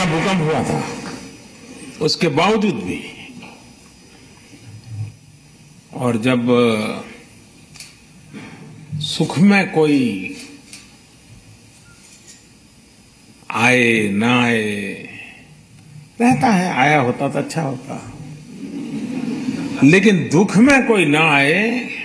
यहां भूकंप हुआ था, उसके बावजूद भी। और जब सुख में कोई आए ना आए, रहता है, आया होता तो अच्छा होता, लेकिन दुख में कोई ना आए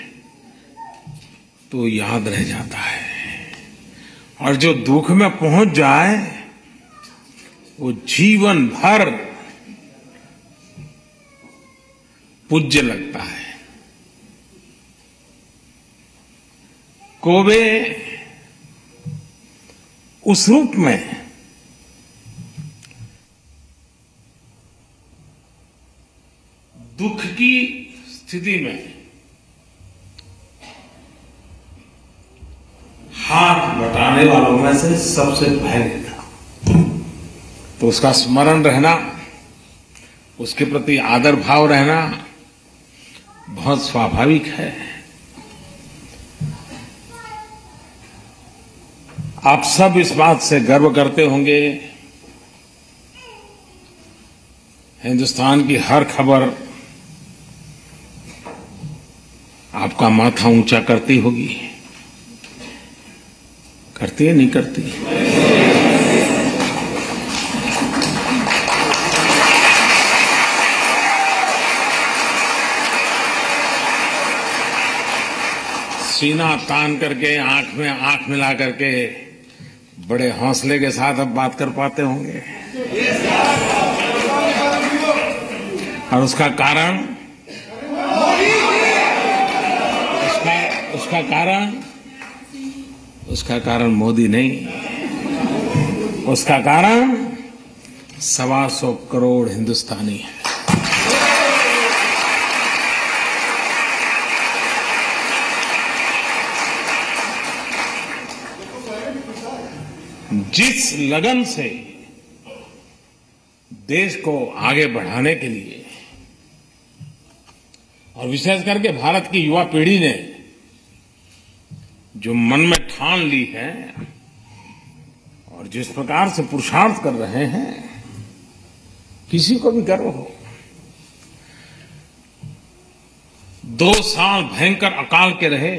तो याद रह जाता है। और जो दुख में पहुंच जाए वो जीवन भर पूज्य लगता है। कोबे उस रूप में दुख की स्थिति में हाथ बटाने वालों में से सबसे पहले था। तो उसका स्मरण रहना, उसके प्रति आदर भाव रहना बहुत स्वाभाविक है। आप सब इस बात से गर्व करते होंगे, हिंदुस्तान की हर खबर आपका माथा ऊंचा करती होगी। करती है, नहीं करती? सीना तान करके, आंख में आंख मिला करके बड़े हौसले के साथ अब बात कर पाते होंगे। और उसका कारण उसका कारण मोदी नहीं, उसका कारण 125 करोड़ हिंदुस्तानी है। जिस लगन से देश को आगे बढ़ाने के लिए और विशेष करके भारत की युवा पीढ़ी ने जो मन में ठान ली है और जिस प्रकार से पुरुषार्थ कर रहे हैं, किसी को भी गर्व हो। 2 साल भयंकर अकाल के रहे,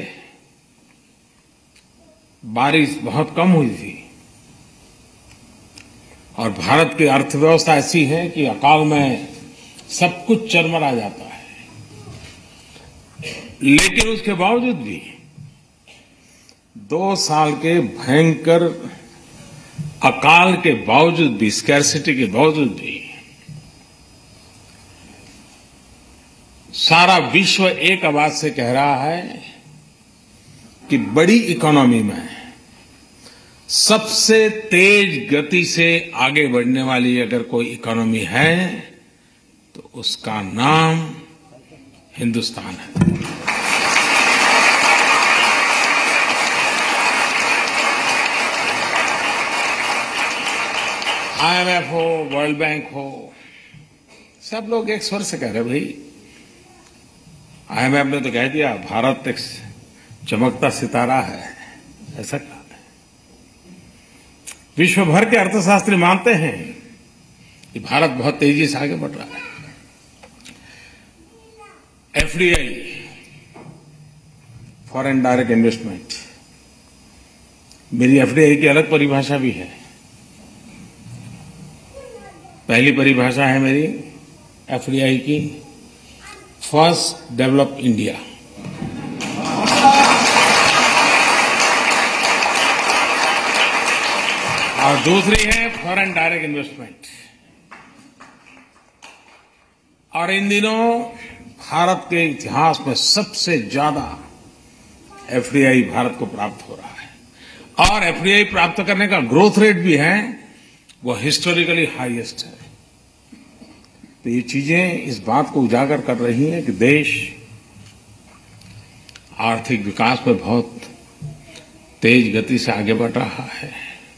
बारिश बहुत कम हुई थी और भारत की अर्थव्यवस्था ऐसी है कि अकाल में सब कुछ चरमरा जाता है। लेकिन उसके बावजूद भी 2 साल के भयंकर अकाल के बावजूद भी, स्कैर्सिटी के बावजूद भी सारा विश्व एक आवाज से कह रहा है कि बड़ी इकोनॉमी में सबसे तेज गति से आगे बढ़ने वाली अगर कोई इकोनॉमी है तो उसका नाम हिंदुस्तान है। IMF हो, वर्ल्ड बैंक हो, सब लोग एक स्वर से कह रहे भाई, IMF ने तो कह दिया भारत एक चमकता सितारा है, ऐसा कहा। विश्व भर के अर्थशास्त्री मानते हैं कि भारत बहुत तेजी से आगे बढ़ रहा है। FDI, फॉरेन डायरेक्ट इन्वेस्टमेंट, मेरी FDI की अलग परिभाषा भी है। पहली परिभाषा है मेरी FDI की, फर्स्ट डेवलप इंडिया। और दूसरी है फॉरेन डायरेक्ट इन्वेस्टमेंट। और इन दिनों भारत के इतिहास में सबसे ज्यादा FDI भारत को प्राप्त हो रहा है। और FDI प्राप्त करने का ग्रोथ रेट भी है, वो हिस्टोरिकली हाईएस्ट है। तो ये चीजें इस बात को उजागर कर रही हैं कि देश आर्थिक विकास में बहुत तेज गति से आगे बढ़ रहा है।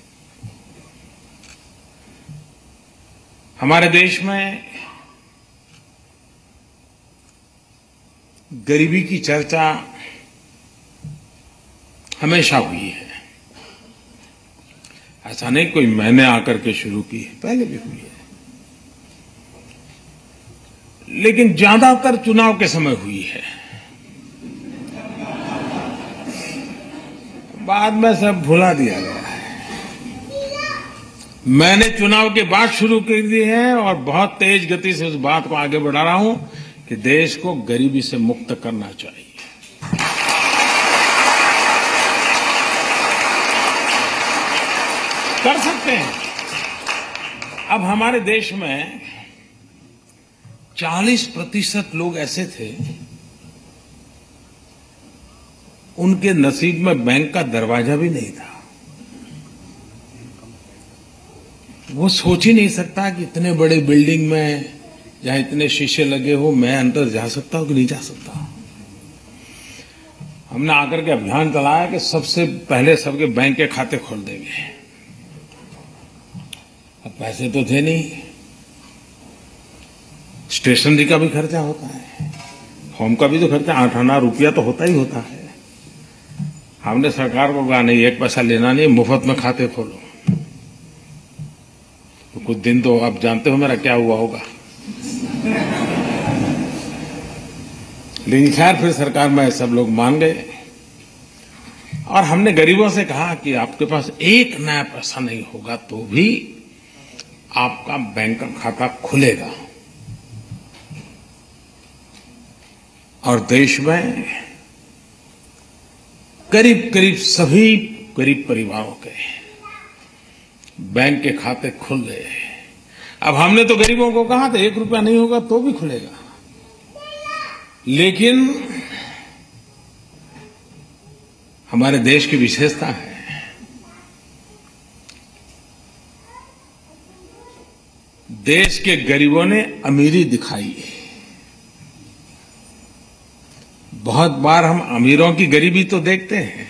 हमारे देश में गरीबी की चर्चा हमेशा हुई है। ऐसा नहीं कोई मैंने आकर के शुरू की है, पहले भी हुई है, लेकिन ज्यादातर चुनाव के समय हुई है। बाद में सब भुला दिया गया है। मैंने चुनाव के बाद शुरू कर दी है और बहुत तेज गति से उस बात को आगे बढ़ा रहा हूं कि देश को गरीबी से मुक्त करना चाहिए। कर सकते हैं। अब हमारे देश में 40% लोग ऐसे थे, उनके नसीब में बैंक का दरवाजा भी नहीं था। वो सोच ही नहीं सकता कि इतने बड़े बिल्डिंग में जहां इतने शीशे लगे हो, मैं अंदर जा सकता हूं कि नहीं जा सकता। हमने आकर के अभियान चलाया कि सबसे पहले सबके बैंक के खाते खोल देंगे। अब पैसे तो थे नहीं, स्टेशनरी का भी खर्चा होता है, होम का भी तो खर्चा, 8 आना रुपया तो होता ही होता है। हमने सरकार को कहा नहीं, 1 पैसा लेना नहीं, मुफ्त में खाते खोलो। तो कुछ दिन तो आप जानते हो मेरा क्या हुआ होगा, लेकिन खैर फिर सरकार में सब लोग मान गए। और हमने गरीबों से कहा कि आपके पास 1 नया पैसा नहीं होगा तो भी आपका बैंक का खाता खुलेगा। और देश में करीब करीब सभी गरीब परिवारों के बैंक के खाते खुल गए। अब हमने तो गरीबों को कहा था 1 रुपया नहीं होगा तो भी खुलेगा, लेकिन हमारे देश की विशेषता है, देश के गरीबों ने अमीरी दिखाई है। बहुत बार हम अमीरों की गरीबी तो देखते हैं,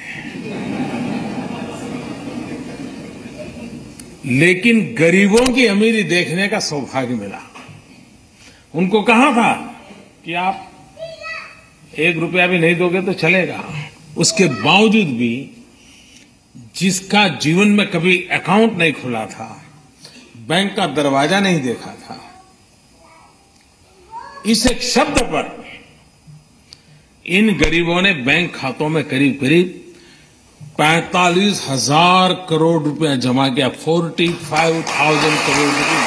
लेकिन गरीबों की अमीरी देखने का सौभाग्य मिला। उनको कहा था कि आप 1 रुपया भी नहीं दोगे तो चलेगा। उसके बावजूद भी जिसका जीवन में कभी अकाउंट नहीं खुला था, बैंक का दरवाजा नहीं देखा था, इस एक शब्द पर इन गरीबों ने बैंक खातों में करीब करीब 45,000 करोड़ रुपया जमा किया। 45,000 करोड़ रुपये।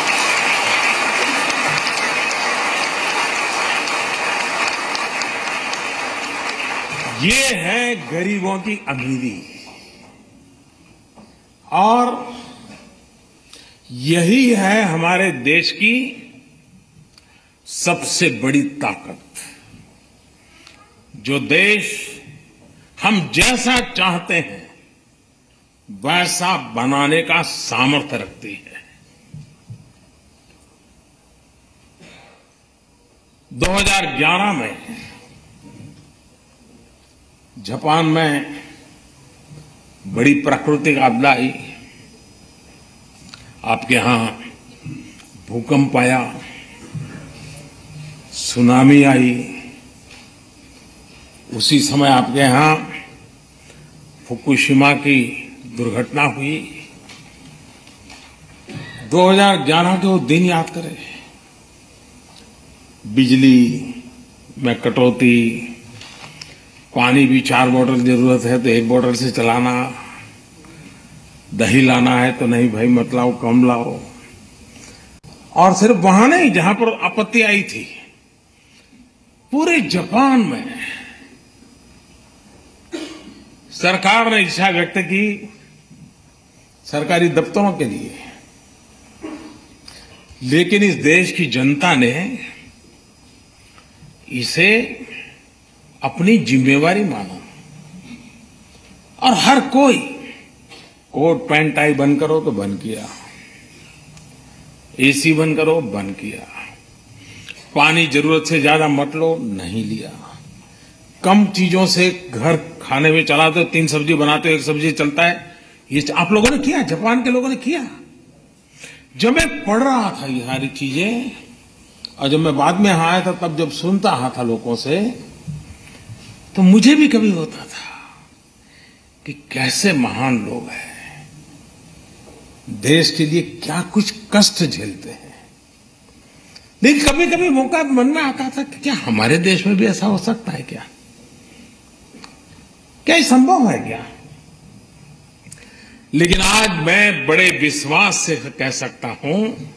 ये है गरीबों की अमीरी, और यही है हमारे देश की सबसे बड़ी ताकत। जो देश हम जैसा चाहते हैं वैसा बनाने का सामर्थ्य रखती है। 2011 में जापान में बड़ी प्राकृतिक आपदा आई। आपके यहां भूकंप आया, सुनामी आई। उसी समय आपके यहां फुकुशिमा की दुर्घटना हुई। 2011 के वो दिन याद करें। बिजली में कटौती, पानी भी 4 बोतल जरूरत है तो 1 बोतल से चलाना, दही लाना है तो नहीं भाई मत लाओ, कम लाओ। और सिर्फ वहां नहीं जहां पर आपत्ति आई थी, पूरे जापान में सरकार ने इच्छा व्यक्त की सरकारी दफ्तरों के लिए, लेकिन इस देश की जनता ने इसे अपनी जिम्मेवारी माना और हर कोई कोट पैंट टाई बंद करो तो बंद किया, एसी बंद करो बंद किया, पानी जरूरत से ज्यादा मत लो नहीं लिया, कम चीजों से घर खाने में चलाते हो, 3 सब्जी बनाते हो 1 सब्जी चलता है, ये आप लोगों ने किया, जापान के लोगों ने किया। जब मैं पढ़ रहा था ये सारी चीजें और जब मैं बाद में यहां आया था तब जब सुनता रहा था लोगों से, तो मुझे भी कभी होता था कि कैसे महान लोग हैं, देश के लिए क्या कुछ कष्ट झेलते हैं। लेकिन कभी कभी मौका मन में आता था कि क्या हमारे देश में भी ऐसा हो सकता है क्या ये संभव है क्या। लेकिन आज मैं बड़े विश्वास से कह सकता हूं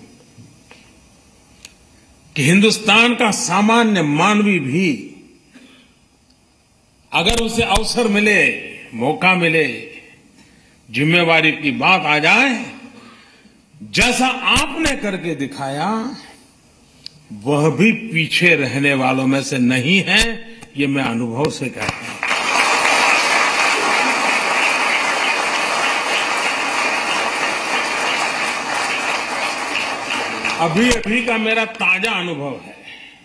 कि हिंदुस्तान का सामान्य मानवी भी अगर उसे अवसर मिले, मौका मिले, जिम्मेवारी की बात आ जाए, जैसा आपने करके दिखाया, वह भी पीछे रहने वालों में से नहीं है। ये मैं अनुभव से कहता हूं। अभी अभी का मेरा ताजा अनुभव है।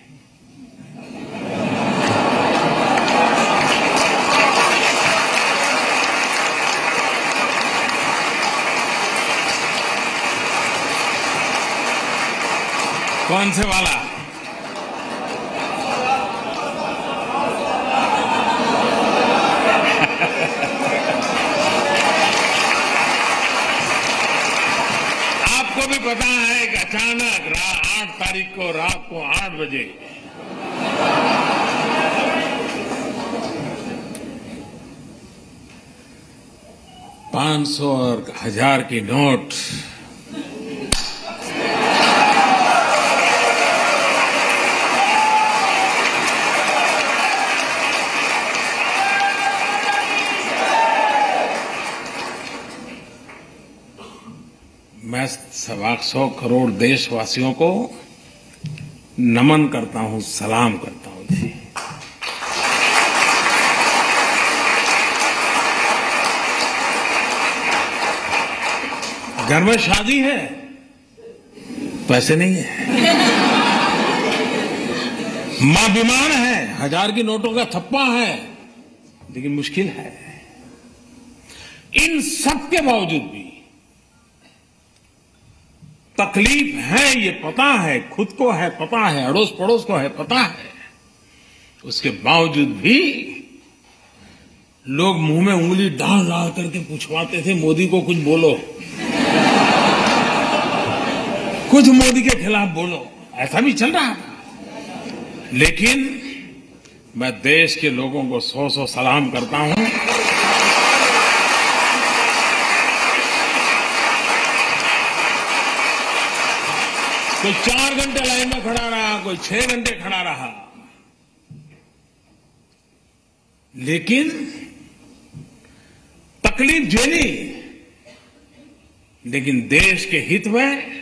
कौन से वाला? आपको भी पता है कि अचानक 8 तारीख को रात को 8 बजे $500 और 1000 की नोट मैं 125 करोड़ देशवासियों को नमन करता हूं, सलाम करता हूं जी। घर में शादी है, पैसे नहीं है। मां बीमार है, 1000 की नोटों का थप्पा है, लेकिन मुश्किल है। इन सब के बावजूद भी तकलीफ है, ये पता है, खुद को है पता है, अड़ोस पड़ोस को है पता है, उसके बावजूद भी लोग मुंह में उंगली डाल डाल करके पूछवाते थे, मोदी को कुछ बोलो, कुछ मोदी के खिलाफ बोलो। ऐसा भी चल रहा था। लेकिन मैं देश के लोगों को 100 सलाम करता हूं। कोई 4 घंटे लाइन में खड़ा रहा, कोई 6 घंटे खड़ा रहा, लेकिन तकलीफ झेली, लेकिन देश के हित में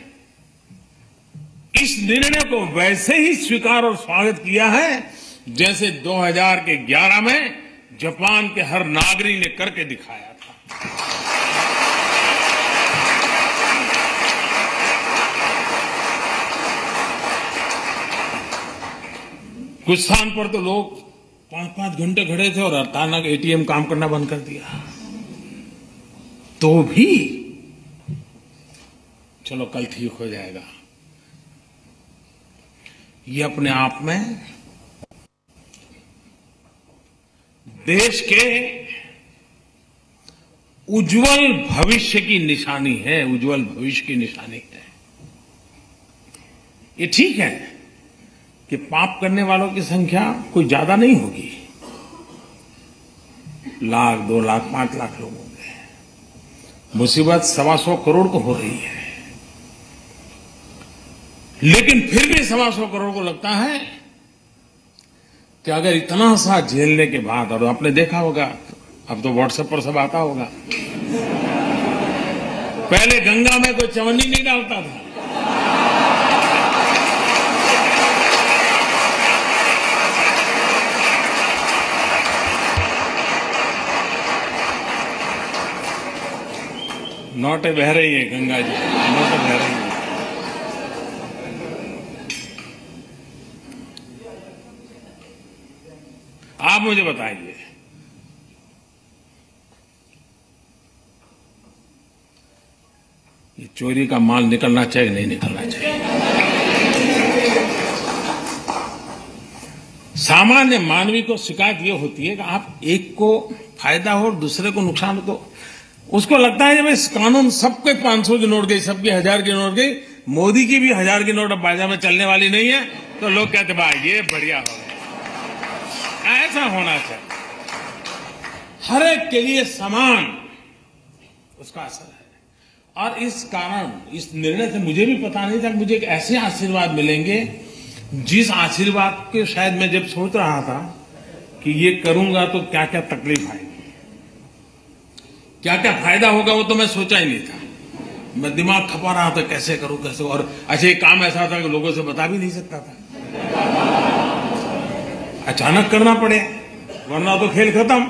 इस निर्णय को वैसे ही स्वीकार और स्वागत किया है जैसे 2011 में जापान के हर नागरिक ने करके दिखाया था। कुछ स्थान पर तो लोग 5-5 घंटे खड़े थे और अचानक एटीएम काम करना बंद कर दिया, तो भी चलो कल ठीक हो जाएगा। ये अपने आप में देश के उज्जवल भविष्य की निशानी है, उज्जवल भविष्य की निशानी है। ये ठीक है कि पाप करने वालों की संख्या कोई ज्यादा नहीं होगी, 1 लाख, 2 लाख, 5 लाख लोग होंगे। मुसीबत 125 करोड़ को हो रही है, लेकिन फिर भी 125 करोड़ को लगता है कि अगर इतना सा झेलने के बाद, और आपने देखा होगा, अब तो व्हाट्सएप पर सब आता होगा, पहले गंगा में कोई चवन्नी नहीं डालता था, नोटें बह रही है गंगा जी, नोटें बह रही है। आप मुझे बताइए, ये चोरी का माल निकलना चाहिए नहीं निकलना चाहिए? सामान्य मानवी को शिकायत ये होती है कि आप एक को फायदा हो और दूसरे को नुकसान हो, तो उसको लगता है जब इस कानून सबके 500 की नोट गई, सबकी 1000 की नोट गई, मोदी की भी 1000 की नोट अब बाजार में चलने वाली नहीं है, तो लोग कहते भाई ये बढ़िया हो गया। ऐसा होना चाहिए, हर एक के लिए समान उसका असर है। और इस कारण, इस निर्णय से मुझे भी पता नहीं था कि मुझे एक ऐसे आशीर्वाद मिलेंगे, जिस आशीर्वाद के शायद मैं जब सोच रहा था कि ये करूंगा तो क्या क्या तकलीफ आएगी, क्या क्या फायदा होगा, वो तो मैं सोचा ही नहीं था। मैं दिमाग खपा रहा था कैसे करूं कैसे, और अच्छा एक काम ऐसा था कि लोगों से बता भी नहीं सकता था, अचानक करना पड़े, वरना तो खेल खत्म।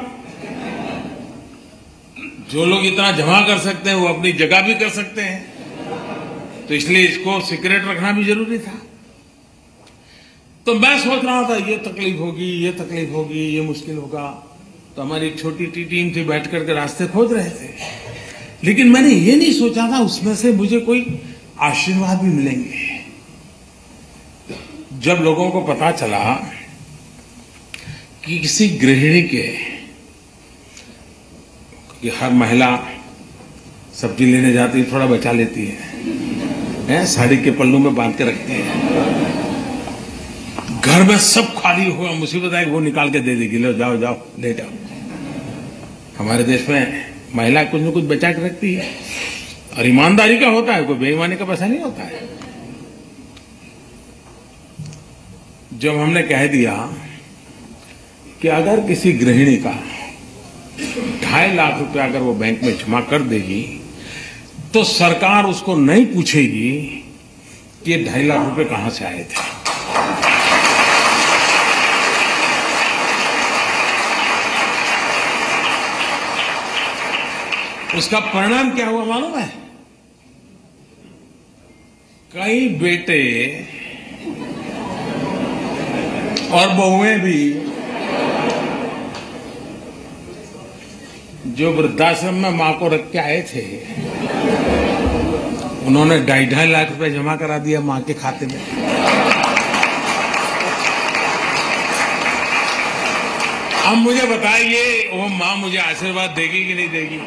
जो लोग इतना जमा कर सकते हैं वो अपनी जगह भी कर सकते हैं, तो इसलिए इसको सीक्रेट रखना भी जरूरी था। तो मैं सोच रहा था ये तकलीफ होगी, ये तकलीफ होगी, ये मुश्किल होगा, तो हमारी एक छोटी टीम थी, बैठ करके रास्ते खोज रहे थे। लेकिन मैंने ये नहीं सोचा था उसमें से मुझे कोई आशीर्वाद भी मिलेंगे। जब लोगों को पता चला कि किसी गृहिणी के, कि हर महिला सब्जी लेने जाती है, थोड़ा बचा लेती है, साड़ी के पल्लू में बांध के रखती है, घर में सब खाली हुआ, मुसीबत है कि वो निकाल के दे देगी, लो जाओ जाओ ले जाओ। हमारे देश में महिला कुछ न कुछ बचा के रखती है, और ईमानदारी का होता है, कोई बेईमानी का पैसा नहीं होता है। जब हमने कह दिया कि अगर किसी गृहिणी का 2.5 लाख रुपया अगर वो बैंक में जमा कर देगी, तो सरकार उसको नहीं पूछेगी कि ये 2.5 लाख रुपए कहां से आए थे। उसका परिणाम क्या हुआ मालूम है? कई बेटे और बहुएं भी जो वृद्धाश्रम में मां को रख के आए थे, उन्होंने 2.5 लाख रुपए जमा करा दिया मां के खाते में। अब मुझे बताइए वो मां मुझे आशीर्वाद देगी कि नहीं देगी?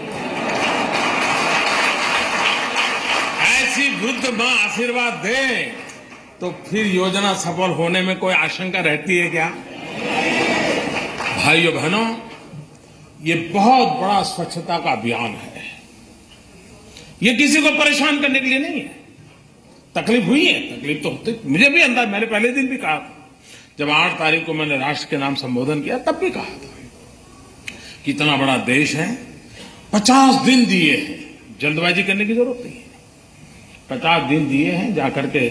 ऐसी वृद्ध मां आशीर्वाद दे तो फिर योजना सफल होने में कोई आशंका रहती है क्या? भाइयों बहनों, ये बहुत बड़ा स्वच्छता का अभियान है। ये किसी को परेशान करने के लिए नहीं है। तकलीफ हुई है, तकलीफ तो होती, मुझे भी अंदाज, मैंने पहले दिन भी कहा था, जब 8 तारीख को मैंने राष्ट्र के नाम संबोधन किया तब भी कहा था कि इतना बड़ा देश है, 50 दिन दिए हैं, जल्दबाजी करने की जरूरत नहीं है। 50 दिन दिए हैं, जाकर के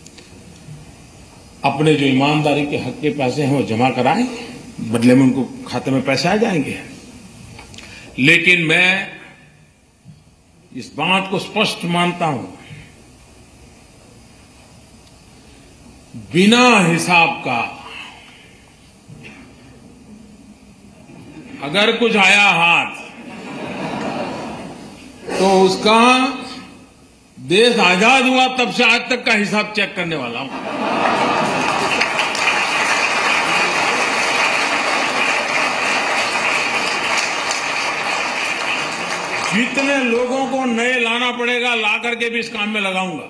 अपने जो ईमानदारी के हक के पैसे हैं वो जमा कराएं, बदले में उनको खाते में पैसे आ जाएंगे। लेकिन मैं इस बात को स्पष्ट मानता हूं, बिना हिसाब का अगर कुछ आया हाथ, तो उसका देश आजाद हुआ तब से आज तक का हिसाब चेक करने वाला हूं। जितने लोगों को नए लाना पड़ेगा, ला करके भी इस काम में लगाऊंगा।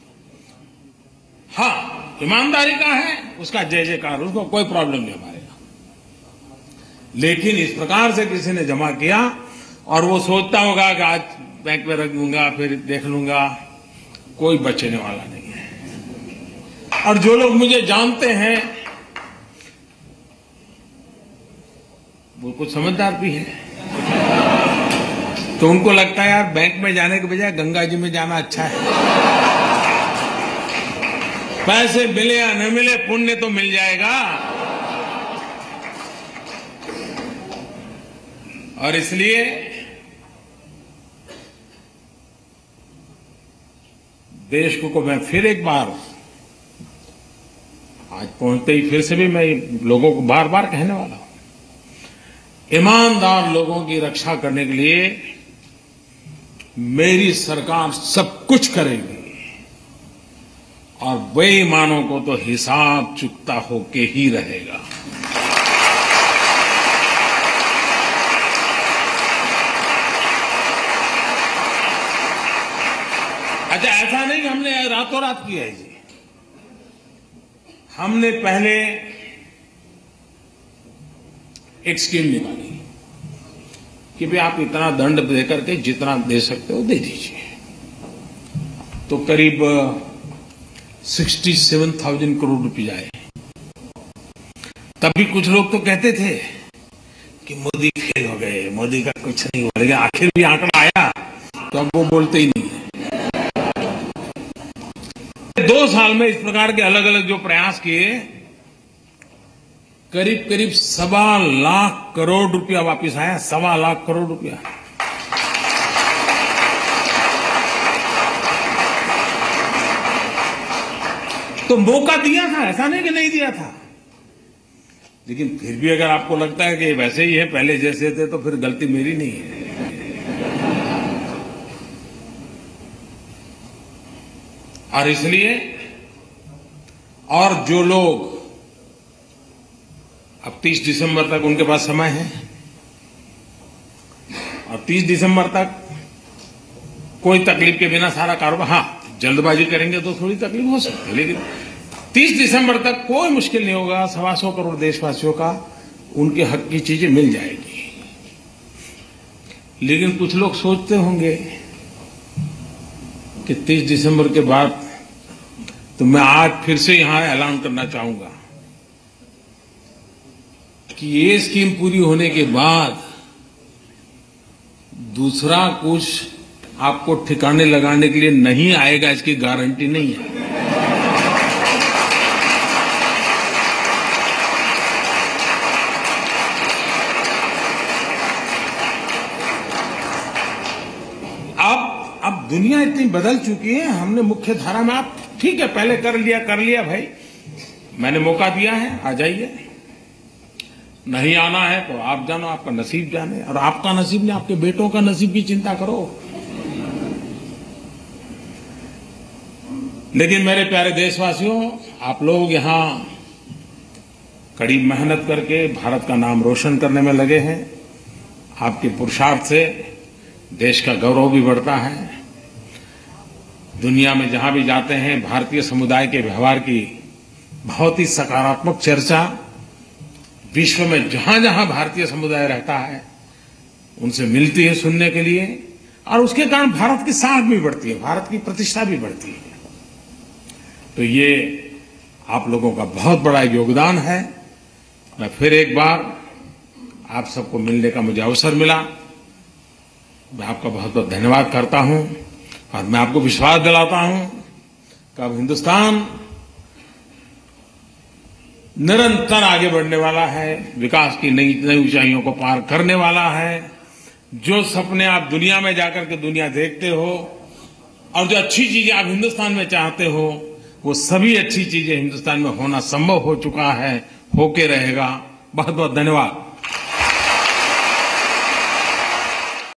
हाँ, ईमानदारी का है, उसका जय जयकार, उसको कोई प्रॉब्लम नहीं हमारे यहां। लेकिन इस प्रकार से किसी ने जमा किया और वो सोचता होगा कि आज बैंक में रख दूंगा फिर देख लूंगा, कोई बचने वाला नहीं है। और जो लोग मुझे जानते हैं वो कुछ समझदार भी है, तो उनको लगता है यार बैंक में जाने के बजाय गंगा जी में जाना अच्छा है। पैसे मिले या न मिले, पुण्य तो मिल जाएगा। और इसलिए देश को मैं फिर एक बार, आज पहुंचते ही फिर से भी मैं लोगों को बार बार कहने वाला हूं, ईमानदार लोगों की रक्षा करने के लिए मेरी सरकार सब कुछ करेगी, और बेईमानों को तो हिसाब चुकता होके ही रहेगा। अच्छा, ऐसा नहीं कि हमने रातों रात किया है जी। हमने पहले एक स्कीम निकाली कि भाई आप इतना दंड देकर के जितना दे सकते हो दे दीजिए। तो करीब 67,000 करोड़ रुपए आए। तभी कुछ लोग तो कहते थे कि मोदी फेल हो गए, मोदी का कुछ नहीं हुआ, लेकिन आखिर भी आंकड़ा आया तो अब वो बोलते ही नहीं है। 2 साल में इस प्रकार के अलग अलग जो प्रयास किए, करीब करीब 1.25 लाख करोड़ रुपया वापस आया। 1.25 लाख करोड़ रुपया। तो मौका दिया था, ऐसा नहीं कि नहीं दिया था। लेकिन फिर भी अगर आपको लगता है कि वैसे ही है पहले जैसे थे, तो फिर गलती मेरी नहीं है। और इसलिए और जो लोग अब 30 दिसंबर तक उनके पास समय है, और 30 दिसंबर तक कोई तकलीफ के बिना सारा कारोबार, हाँ जल्दबाजी करेंगे तो थोड़ी तकलीफ हो सकती है, लेकिन 30 दिसंबर तक कोई मुश्किल नहीं होगा। 125 करोड़ देशवासियों का उनके हक की चीजें मिल जाएगी। लेकिन कुछ लोग सोचते होंगे कि 30 दिसंबर के बाद, तो मैं आज फिर से यहां ऐलान करना चाहूंगा कि ये स्कीम पूरी होने के बाद दूसरा कुछ आपको ठिकाने लगाने के लिए नहीं आएगा, इसकी गारंटी नहीं है। अब दुनिया इतनी बदल चुकी है, हमने मुख्य धारा में, आप ठीक है पहले कर लिया भाई, मैंने मौका दिया है, आ जाइए। नहीं आना है तो आप जानो, आपका नसीब जाने। और आपका नसीब नहीं, आपके बेटों का नसीब की चिंता करो। लेकिन मेरे प्यारे देशवासियों, आप लोग यहां कड़ी मेहनत करके भारत का नाम रोशन करने में लगे हैं। आपके पुरुषार्थ से देश का गौरव भी बढ़ता है। दुनिया में जहां भी जाते हैं, भारतीय समुदाय के व्यवहार की बहुत ही सकारात्मक चर्चा विश्व में जहां जहां भारतीय समुदाय रहता है उनसे मिलती है सुनने के लिए, और उसके कारण भारत की साख भी बढ़ती है, भारत की प्रतिष्ठा भी बढ़ती है। तो ये आप लोगों का बहुत बड़ा योगदान है। मैं फिर एक बार आप सबको मिलने का मुझे अवसर मिला, मैं आपका बहुत बहुत धन्यवाद करता हूं। और मैं आपको विश्वास दिलाता हूं कि अब हिंदुस्तान निरंतर आगे बढ़ने वाला है, विकास की नई नई ऊंचाइयों को पार करने वाला है। जो सपने आप दुनिया में जाकर के दुनिया देखते हो, और जो अच्छी चीजें आप हिंदुस्तान में चाहते हो, वो सभी अच्छी चीजें हिंदुस्तान में होना संभव हो चुका है, होके रहेगा। बहुत बहुत धन्यवाद।